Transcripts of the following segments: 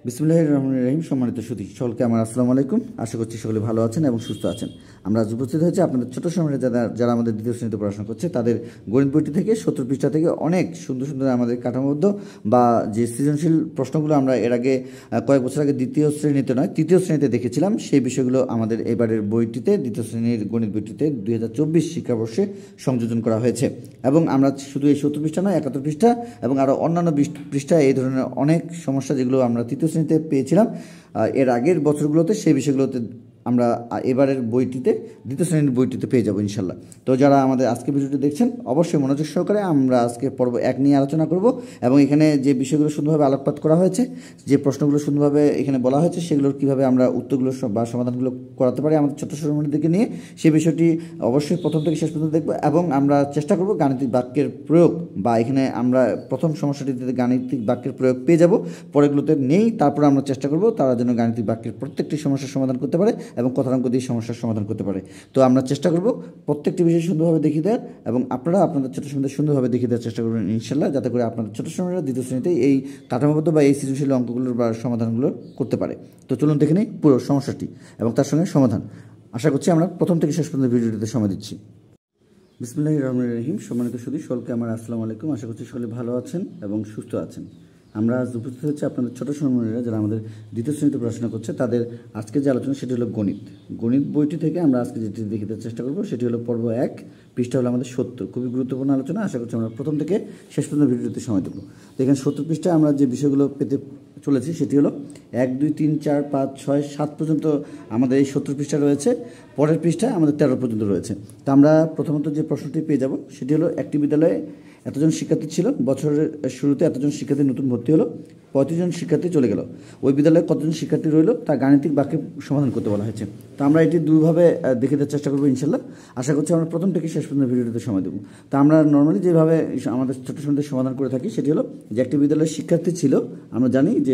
বিসমিল্লাহির রহমানির রহিম। সম্মানিত সুধী সকলকে আমার আসসালামু আলাইকুম। আশা করছি সকলে ভালো আছেন এবং সুস্থ আছেন। আমরা আজ উপস্থিত হয়েছি আপনাদের ছোট সময়ের যারা আমাদের দ্বিতীয় শ্রেণীতে পড়াশোনা করছে তাদের গণিত বইটি থেকে 70 পৃষ্ঠা থেকে অনেক সুন্দর সুন্দর আমাদের কাঠামোবদ্ধ বা যে সৃজনশীল প্রশ্নগুলো আমরা এর আগে কয়েক বছর আগে দ্বিতীয় শ্রেণীতে নয় তৃতীয় শ্রেণীতে দেখেছিলাম, সেই বিষয়গুলো আমাদের এবারের বইটিতে দ্বিতীয় শ্রেণীর গণিত বইটিতে 2024 শিক্ষাবর্ষে সংযোজন করা হয়েছে। এবং আমরা শুধু এই 70 পৃষ্ঠা নয় 71 পৃষ্ঠা এবং আরও অন্যান্য পৃষ্ঠা এই ধরনের অনেক সমস্যা যেগুলো আমরা তৃতীয় শ্রেণীতে পেয়েছিলাম এর আগের বছরগুলোতে, সেই বিষয়গুলোতে আমরা এবারের বইটিতে দ্বিতীয় শ্রেণীর বইটিতে পেয়ে যাব ইনশাল্লাহ। তো যারা আমাদের আজকে ভিডিওটি দেখছেন অবশ্যই মনোযোগ সহকারে আমরা আজকে পর্ব 1 নিয়ে আলোচনা করব এবং এখানে যে বিষয়গুলো সুন্দরভাবে আলোকপাত করা হয়েছে, যে প্রশ্নগুলো সুন্দরভাবে এখানে বলা হয়েছে, সেগুলোর কীভাবে আমরা উত্তরগুলো বা সমাধানগুলো করাতে পারি আমাদের ছোট্ট সময়ের দিকে নিয়ে, সেই বিষয়টি অবশ্যই প্রথম থেকে শেষ পর্যন্ত দেখব। এবং আমরা চেষ্টা করব গাণিতিক বাক্যের প্রয়োগ, বা এখানে আমরা প্রথম সমস্যাটিতে গাণিতিক বাক্যের প্রয়োগ পেয়ে যাব, পরেরগুলোতে নেই। তারপর আমরা চেষ্টা করব তারা যেন গাণিতিক বাক্যের প্রত্যেকটি সমস্যার সমাধান করতে পারে এবং কথাঙ্ক দিয়ে সমস্যার সমাধান করতে পারে। তো আমরা চেষ্টা করব প্রত্যেকটি বিষয় সুন্দরভাবে দেখিয়ে দেওয়ার এবং আপনারা আপনাদের ছোটো সময় সুন্দরভাবে দেখিয়ে দেওয়ার চেষ্টা করবেন ইনশাল্লাহ, যাতে করে আপনাদের ছোটো সময়রা দ্বিতীয় শ্রেণীতে এই কাঠামোবদ্ধ বা এই সৃজনশীল অঙ্কগুলোর বা সমাধানগুলো করতে পারে। তো চলুন দেখে নিই পুরো সমস্যাটি এবং তার সঙ্গে সমাধান। আশা করছি আমরা প্রথম থেকে শেষ পর্যন্ত ভিডিওটিতে সময় দিচ্ছি। বিসমিল্লাহির রহমানির রহিম। সম্মানিত সুধী সকলকে আমার আসসালামু আলাইকুম। আশা করছি সকলে ভালো আছেন এবং সুস্থ আছেন। আমরা আজ উপস্থিত হচ্ছে আপনাদের ছোটো সময়েরা যারা আমাদের দ্বিতীয় শ্রেণীতে পড়াশোনা করছে তাদের আজকে যে আলোচনা সেটি হলো গণিত বইটি থেকে আমরা আজকে যেটি দেখিতে চেষ্টা করব সেটি হলো পর্ব 1, পৃষ্ঠা হলো আমাদের 70। খুবই গুরুত্বপূর্ণ আলোচনা। আশা করছি আমরা প্রথম থেকে শেষ পর্যন্ত ভিডিওতে সময় দেবো। তো এখানে 70 পৃষ্ঠায় আমরা যে বিষয়গুলো পেতে চলেছি সেটি হলো 1, 2, 3, 4, 5, 6, 7 পর্যন্ত আমাদের এই 70 পৃষ্ঠা রয়েছে। পরের পৃষ্ঠায় আমাদের 13 পর্যন্ত রয়েছে। তো আমরা প্রথমত যে প্রশ্নটি পেয়ে যাব সেটি হলো, একটি বিদ্যালয়ে এতজন শিক্ষার্থী ছিল, বছরের শুরুতে এতজন শিক্ষার্থী নতুন ভর্তি হলো, 35 জন শিক্ষার্থী চলে গেল, ওই বিদ্যালয়ে কতজন শিক্ষার্থী রইল তা গাণিতিক বাক্যে সমাধান করতে বলা হয়েছে। তো আমরা এটি দুইভাবে দেখে দেওয়ার চেষ্টা করবো ইনশাল্লাহ। আশা করছি আমরা প্রথম থেকে শেষ পর্যন্ত ভিডিওতে সময় দেবো। তো আমরা নর্মালি যেভাবে আমাদের ছোটো সময় সমাধান করে থাকি সেটি হলো যে একটি বিদ্যালয়ের শিক্ষার্থী ছিল, আমরা জানি যে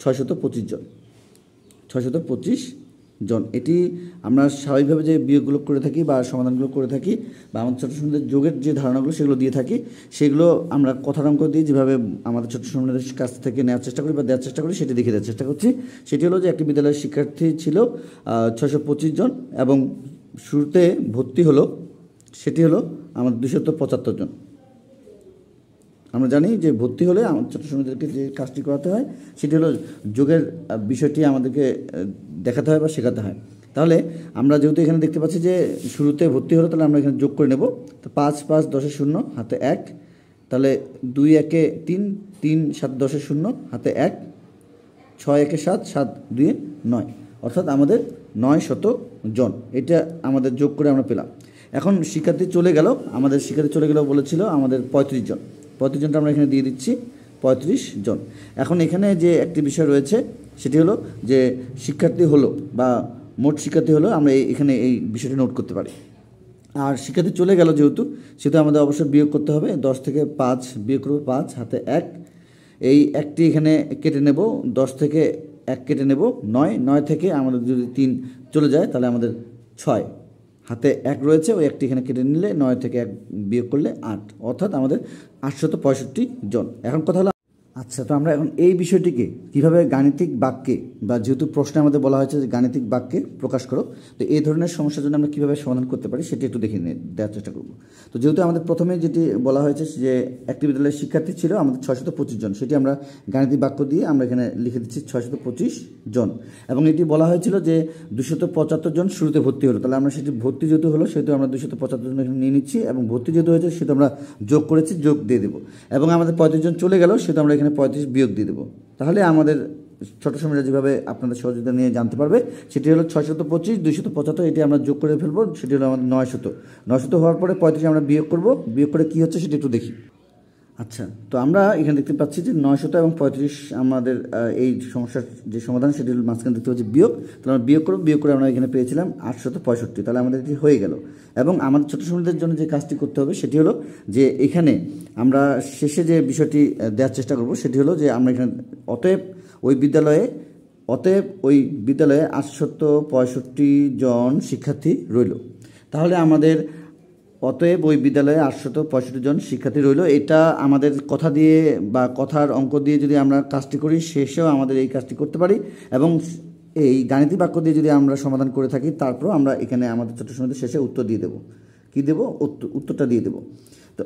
625 জন, 625 জন। এটি আমরা স্বাভাবিকভাবে যে বিয়োগগুলো করে থাকি বা সমাধানগুলো করে থাকি বা আমাদের ছোটো সময়ের যোগের যে ধারণাগুলো সেগুলো দিয়ে থাকি, সেগুলো আমরা কথার অঙ্ক দিয়ে যেভাবে আমাদের ছোটো সময়ের কাছ থেকে নেওয়ার চেষ্টা করি বা দেওয়ার চেষ্টা করি সেটি দেখে দেওয়ার চেষ্টা করছি। সেটি হলো যে একটি বিদ্যালয়ের শিক্ষার্থী ছিল 625 জন এবং শুরুতে ভর্তি হলো সেটি হলো আমাদের 275 জন। আমরা জানি যে ভর্তি হলে আমার ছোটো সময়দেরকে যে কাজটি করাতে হয় সেটি হলো যোগের বিষয়টি আমাদেরকে দেখাতে হয় বা শেখাতে হয়। তাহলে আমরা যেহেতু এখানে দেখতে পাচ্ছি যে শুরুতে ভর্তি হলো, তাহলে আমরা এখানে যোগ করে নেব। তো 5, 5, 10 0 হাতে 1, তাহলে 2 1 3, 3 7 10 0 হাতে 1, 6 1 7, 7 2 9, অর্থাৎ আমাদের 900 জন। এটা আমাদের যোগ করে আমরা পেলাম। এখন শিক্ষার্থী চলে গেল, আমাদের শিক্ষার্থী চলে গেল বলেছিল আমাদের 35 জন। 35 জনটা আমরা এখানে দিয়ে দিচ্ছি 35 জন। এখন এখানে যে একটি বিষয় রয়েছে সেটি হলো যে শিক্ষার্থী হলো বা মোট শিক্ষার্থী হলো, আমরা এখানে এই বিষয়টি নোট করতে পারি। আর শিক্ষার্থী চলে গেল যেহেতু, সেহেতু আমাদের অবশ্যই বিয়োগ করতে হবে। 10 থেকে 5 বিয়োগ করবো, 5 হাতে 1, এই একটি এখানে কেটে নেব, 10 থেকে 1 কেটে নেব, 9 থেকে আমাদের যদি 3 চলে যায় তাহলে আমাদের 6 হাতে 1 রয়েছে, ওই একটি এখানে কেটে নিলে 9 থেকে 1 বিয়োগ করলে 8, অর্থাৎ আমাদের 865 জন। এখন কথা হলো, আচ্ছা, তো আমরা এখন এই বিষয়টিকে কীভাবে গাণিতিক বাক্যে, বা যেহেতু প্রশ্নে আমাদের বলা হয়েছে যে গাণিতিক বাক্যে প্রকাশ করো, তো এই ধরনের সমস্যার জন্য আমরা কীভাবে সমাধান করতে পারি সেটি একটু দেখে দেওয়ার চেষ্টা করব। তো যেহেতু আমাদের প্রথমে যেটি বলা হয়েছে যে একটি বিদ্যালয়ের শিক্ষার্থী ছিল আমাদের 625 জন, সেটি আমরা গাণিতিক বাক্য দিয়ে আমরা এখানে লিখে দিচ্ছি 625 জন। এবং এটি বলা হয়েছিল যে 275 জন শুরুতে ভর্তি হলো, তাহলে আমরা সেটি ভর্তি যেহেতু হলো সেহেতু আমরা 275 জন এখানে নিয়ে নিচ্ছি এবং ভর্তি যেহেতু হয়েছে সেহেতু আমরা যোগ করেছি, যোগ দিয়ে দেবো। এবং আমাদের 35 জন চলে গেল সেহেতু আমরা এখানে 35 বিয়োগ দিয়ে দেবো। তাহলে আমাদের ছোটো সময়টা যেভাবে আপনাদের সহযোগিতা নিয়ে জানতে পারবে সেটি হলো 625, 275, এটি আমরা যোগ করে ফেলবো, সেটি হলো আমাদের 900 হওয়ার পরে 35 আমরা বিয়োগ করব, বিয়োগ করে কী হচ্ছে সেটি একটু দেখি। আচ্ছা, তো আমরা এখানে দেখতে পাচ্ছি যে 900 এবং 35 আমাদের এই সমস্যার যে সমাধান সেটি হল মাঝখানে দেখতে পাচ্ছি বিয়োগ, তাহলে আমরা বিয়োগ করব, বিয়োগ করে আমরা এখানে পেয়েছিলাম 865, তাহলে আমাদের এটি হয়ে গেল। এবং আমাদের ছোটো সময়দের জন্য যে কাজটি করতে হবে সেটি হলো যে এখানে আমরা শেষে যে বিষয়টি দেওয়ার চেষ্টা করব সেটি হলো যে আমরা এখানে অতএব ওই বিদ্যালয়ে 865 জন শিক্ষার্থী রইল। তাহলে আমাদের অতএব ওই বিদ্যালয়ে 865 জন শিক্ষার্থী রইল। এটা আমাদের কথা দিয়ে বা কথার অঙ্ক দিয়ে যদি আমরা কাজটি করি, শেষেও আমাদের এই কাজটি করতে পারি, এবং এই গাণিতিক বাক্য দিয়ে যদি আমরা সমাধান করে থাকি, তারপরও আমরা এখানে আমাদের ছোট সমাধানের শেষে উত্তর দিয়ে দেবো। কী দেবো? উত্তরটা দিয়ে দেবো। তো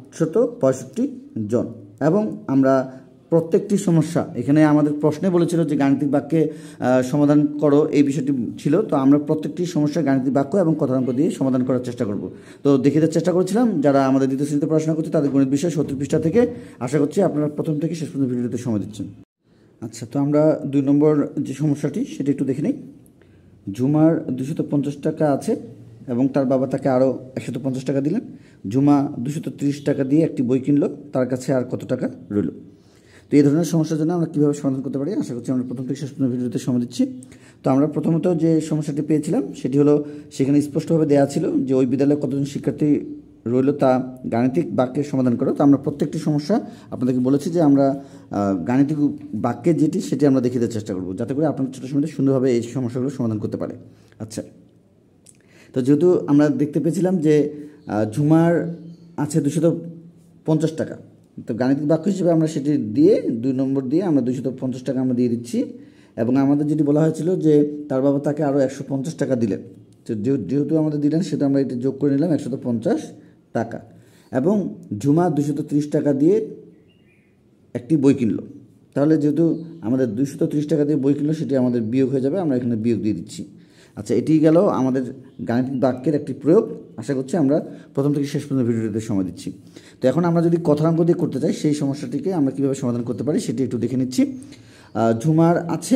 865 জন, এবং আমরা প্রত্যেকটি সমস্যা, এখানে আমাদের প্রশ্নে বলেছিল যে গাণিতিক বাক্যে সমাধান করো, এই বিষয়টি ছিল। তো আমরা প্রত্যেকটি সমস্যা গাণিতিক বাক্য এবং কথাঙ্ক দিয়ে সমাধান করার চেষ্টা করব। তো দেখে দেওয়ার চেষ্টা করেছিলাম যারা আমাদের দ্বিতীয় শ্রেণীতে পড়াশোনা করছে তাদের গণিত বিষয় 70 পৃষ্ঠা থেকে। আশা করছি আপনারা প্রথম থেকে শেষ পর্যন্ত ভিডিওতে সময় দিচ্ছেন। আচ্ছা, তো আমরা 2 নম্বর যে সমস্যাটি সেটি একটু দেখে নিই। ঝুমার 250 টাকা আছে এবং তার বাবা তাকে আরও 150 টাকা দিলেন। ঝুমা 230 টাকা দিয়ে একটি বই কিনলো, তার কাছে আর কত টাকা রইল? তো এই ধরনের সমস্যার জন্য আমরা কীভাবে সমাধান করতে পারি, আশা করছি আমরা প্রথম থেকে শেষ পর্যন্ত ভিডিওতে সময় দিচ্ছি। তো আমরা প্রথমত যে সমস্যাটি পেয়েছিলাম সেটি হলো, সেখানে স্পষ্টভাবে দেওয়া ছিল যে ওই বিদ্যালয়ে কতজন শিক্ষার্থী রইল তা গাণিতিক বাক্যের সমাধান করো। তো আমরা প্রত্যেকটি সমস্যা আপনাদেরকে বলেছি যে আমরা গাণিতিক বাক্যে যেটি সেটি আমরা দেখিয়ে দেওয়ার চেষ্টা করব, যাতে করে আপনার ছোটো সময় সুন্দরভাবে এই সমস্যাগুলো সমাধান করতে পারে। আচ্ছা, তো যেহেতু আমরা দেখতে পেয়েছিলাম যে ঝুমার আছে 250 টাকা, তো গাণিতিক বাক্য হিসেবে আমরা সেটি দিয়ে 2 নম্বর দিয়ে আমরা 250 টাকা আমরা দিয়ে দিচ্ছি, এবং আমাদের যেটি বলা হয়েছিল যে তার বাবা তাকে আরও 150 টাকা দিলেন। তো যেহেতু আমাদের দিলেন সেটা আমরা এটা যোগ করে নিলাম 150 টাকা, এবং ঝুমা 230 টাকা দিয়ে একটি বই কিনলো। তাহলে যেহেতু আমাদের 230 টাকা দিয়ে বই কিনলো, সেটি আমাদের বিয়োগ হয়ে যাবে, আমরা এখানে বিয়োগ দিয়ে দিচ্ছি। আচ্ছা, এটি গেল আমাদের গাণিতিক বাক্যের একটি প্রয়োগ। আশা করছি আমরা প্রথম থেকে শেষ পর্যন্ত ভিডিওটিতে সময় দিচ্ছি। তো এখন আমরা যদি কথাঙ্ক দিয়ে করতে চাই, সেই সমস্যাটিকে আমরা কীভাবে সমাধান করতে পারি সেটি একটু দেখে নিচ্ছি। ঝুমার আছে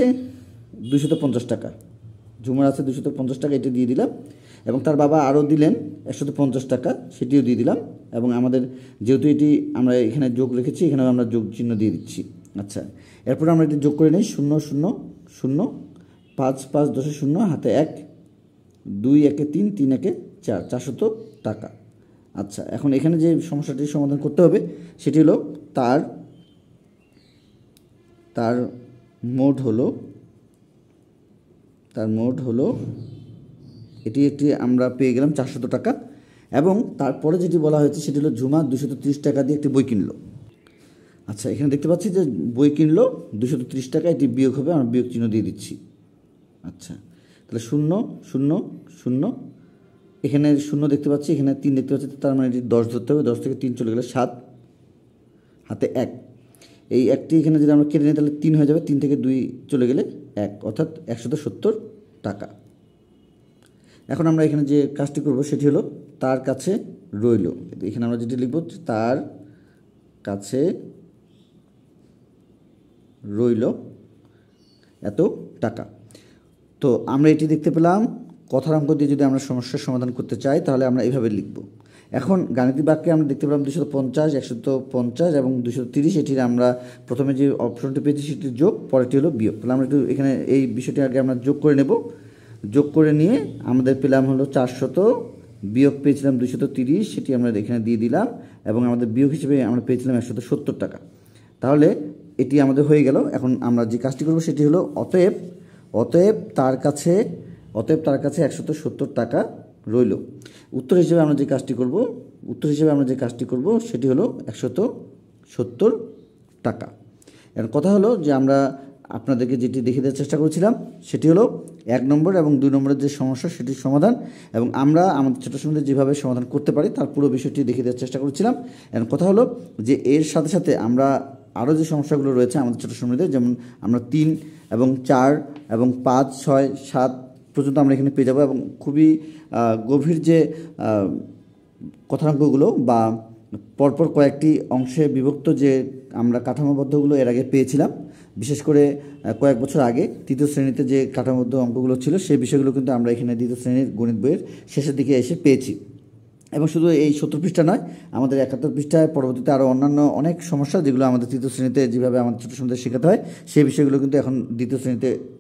250 টাকা, ঝুমার আছে 250 টাকা, এটি দিয়ে দিলাম, এবং তার বাবা আরও দিলেন 150 টাকা, সেটিও দিয়ে দিলাম, এবং আমাদের যেহেতু এটি আমরা এখানে যোগ রেখেছি, এখানেও আমরা যোগ চিহ্ন দিয়ে দিচ্ছি। আচ্ছা, এরপর আমরা এটি যোগ করে নিই, 0 0 0, 5 5 10 0, হাতে 1, 2 1 3, 3 1 4, 400 টাকা। আচ্ছা, এখন এখানে যে সমস্যাটির সমাধান করতে হবে সেটি হলো তার মোট হলো এটি একটি আমরা পেয়ে গেলাম 400 টাকা, এবং তারপরে যেটি বলা হয়েছে সেটি হলো ঝুমা 230 টাকা দিয়ে একটি বই কিনলো। আচ্ছা, এখানে দেখতে পাচ্ছি যে বই কিনলো 230 টাকা, এটি বিয়োগ হবে, আমরা বিয়োগ চিহ্ন দিয়ে দিচ্ছি। আচ্ছা, তাহলে 0 0 0, এখানে 0 দেখতে পাচ্ছি, এখানে 3 দেখতে পাচ্ছি, তার মানে এটি 10 ধরতে হবে, 10 থেকে 3 চলে গেলে 7, হাতে 1, এই একটি এখানে যদি আমরা কেটে নিই তাহলে 3 হয়ে যাবে, 3 থেকে 2 চলে গেলে 1, অর্থাৎ 170 টাকা। এখন আমরা এখানে যে কাজটি করব সেটি হলো তার কাছে রইল। এখানে আমরা যেটি লিখব, তার কাছে রইল এত টাকা। তো আমরা এটি দেখতে পেলাম। কথার অঙ্ক দিয়ে যদি আমরা সমস্যার সমাধান করতে চাই তাহলে আমরা এইভাবে লিখব। এখন গাণিতিক বাক্যে আমরা দেখতে পেলাম 250, 150 এবং 230, এটির আমরা প্রথমে যে অপশনটি পেয়েছি সেটি যোগ, পরেরটি হলো বিয়োগ। তাহলে আমরা একটু এখানে এই বিষয়টি আগে আমরা যোগ করে নেব। যোগ করে নিয়ে আমাদের পেলাম হলো 400, বিয়োগ পেয়েছিলাম 230, সেটি আমরা এখানে দিয়ে দিলাম, এবং আমাদের বিয়োগ হিসেবে আমরা পেয়েছিলাম 170 টাকা। তাহলে এটি আমাদের হয়ে গেল। এখন আমরা যে কাজটি করব সেটি হলো অতএব তার কাছে 170 টাকা রইল। উত্তর হিসেবে আমরা যে কাজটি করব সেটি হলো 170 টাকা। এর কথা হলো যে আমরা আপনাদেরকে যেটি দেখিয়ে দেওয়ার চেষ্টা করেছিলাম সেটি হলো 1 নম্বর এবং 2 নম্বরের যে সমস্যা সেটির সমাধান, এবং আমরা আমাদের ছোটো সময় যেভাবে সমাধান করতে পারি তার পুরো বিষয়টি দেখিয়ে দেওয়ার চেষ্টা করেছিলাম। এর কথা হলো যে এর সাথে সাথে আমরা আরও যে সমস্যাগুলো রয়েছে আমাদের ছোটো সময়তে, যেমন আমরা 3 এবং 4 এবং 5 6 7 পর্যন্ত আমরা এখানে পেয়ে যাব, এবং খুবই গভীর যে কথাঙ্কগুলো বা পরপর কয়েকটি অংশে বিভক্ত যে আমরা কাঠামোবদ্ধগুলো এর আগে পেয়েছিলাম, বিশেষ করে কয়েক বছর আগে তৃতীয় শ্রেণীতে যে কাঠামোবদ্ধ অঙ্কগুলো ছিল সেই বিষয়গুলো কিন্তু আমরা এখানে দ্বিতীয় শ্রেণীর গণিত বইয়ের শেষের দিকে এসে পেয়েছি। এবং শুধু এই 70 পৃষ্ঠা নয়, আমাদের 71 পৃষ্ঠায় পরবর্তীতে আরও অন্যান্য অনেক সমস্যা যেগুলো আমাদের তৃতীয় শ্রেণীতে যেভাবে আমাদের ছোটো সময় শেখাতে হয় সেই বিষয়গুলো কিন্তু এখন দ্বিতীয় শ্রেণীতে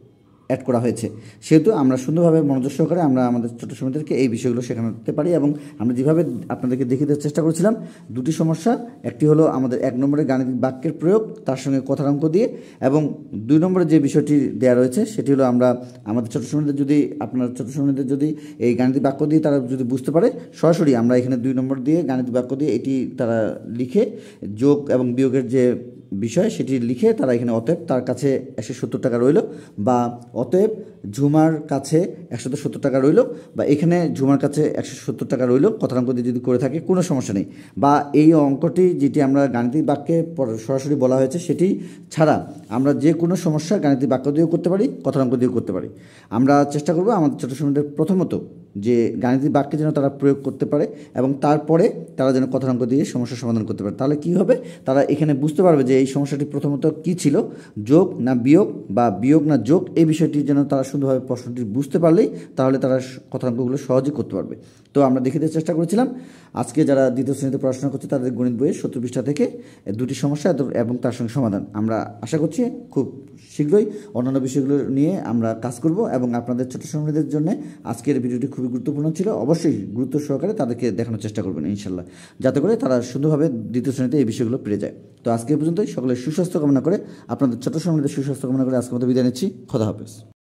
অ্যাড করা হয়েছে, সেহেতু আমরা সুন্দরভাবে মনোযোগ সহকারে আমরা আমাদের ছোটো শ্রমিকদেরকে এই বিষয়গুলো শেখাতে পারি। এবং আমরা যেভাবে আপনাদেরকে দেখিয়ে দেওয়ার চেষ্টা করেছিলাম, দুটি সমস্যা, একটি হলো আমাদের 1 নম্বরে গাণিতিক বাক্যের প্রয়োগ তার সঙ্গে কথার অঙ্ক দিয়ে, এবং 2 নম্বরে যে বিষয়টি দেওয়া রয়েছে সেটি হলো আমরা আমাদের ছোটো শ্রমিকদের যদি আপনার ছোটো শ্রমিকদের যদি এই গাণিতিক বাক্য দিয়ে তারা যদি বুঝতে পারে, সরাসরি আমরা এখানে 2 নম্বর দিয়ে গাণিতিক বাক্য দিয়ে এটি তারা লিখে যোগ এবং বিয়োগের যে বিষয় সেটি লিখে তারা এখানে অতএব তার কাছে 170 টাকা রইল, বা অতএব ঝুমার কাছে 170 টাকা রইল, বা এখানে ঝুমার কাছে 170 টাকা রইল, কথার অঙ্ক দিয়ে যদি করে থাকে কোনো সমস্যা নেই। বা এই অঙ্কটি যেটি আমরা গাণিতিক বাক্যে সরাসরি বলা হয়েছে সেটি ছাড়া আমরা যে কোনো সমস্যা গাণিতিক বাক্য দিয়েও করতে পারি, কথার অঙ্ক দিয়েও করতে পারি। আমরা চেষ্টা করব আমাদের ছোটো শ্রমিকদের প্রথমত যে গাণিতিক বাক্যে যেন তারা প্রয়োগ করতে পারে, এবং তারপরে তারা যেন কথার অঙ্ক দিয়ে সমস্যার সমাধান করতে পারে। তাহলে কি হবে, তারা এখানে বুঝতে পারবে যে এই সমস্যাটি প্রথমত কী ছিল, যোগ না বিয়োগ বা বিয়োগ না যোগ, এই বিষয়টি যেন তারা সুন্দরভাবে প্রশ্নটি বুঝতে পারলেই তাহলে তারা কথার অঙ্কগুলো সহজেই করতে পারবে। তো আমরা দেখে দেওয়ার চেষ্টা করেছিলাম আজকে যারা দ্বিতীয় শ্রেণীতে পড়াশোনা করছে তাদের গণিত বইয়ের 70 পৃষ্ঠা থেকে 2টি সমস্যা এবং তার সঙ্গে সমাধান। আমরা আশা করছি খুব শীঘ্রই অন্যান্য বিষয়গুলো নিয়ে আমরা কাজ করব, এবং আপনাদের ছোটো শ্রমিকদের জন্য আজকের ভিডিওটি খুবই গুরুত্বপূর্ণ ছিল। অবশ্যই গুরুত্ব সহকারে তাদেরকে দেখানোর চেষ্টা করবেন ইনশাল্লাহ, যাতে করে তারা সুন্দরভাবে দ্বিতীয় শ্রেণীতে এই বিষয়গুলো পেরে যায়। তো আজকে পর্যন্তই, সকলের সুস্বাস্থ্য কামনা করে, আপনাদের ছোটো শ্রমিকদের সুস্বাস্থ্য কামনা করে আজকের মতো বিদায় নিচ্ছি। খোদা হাফেজ।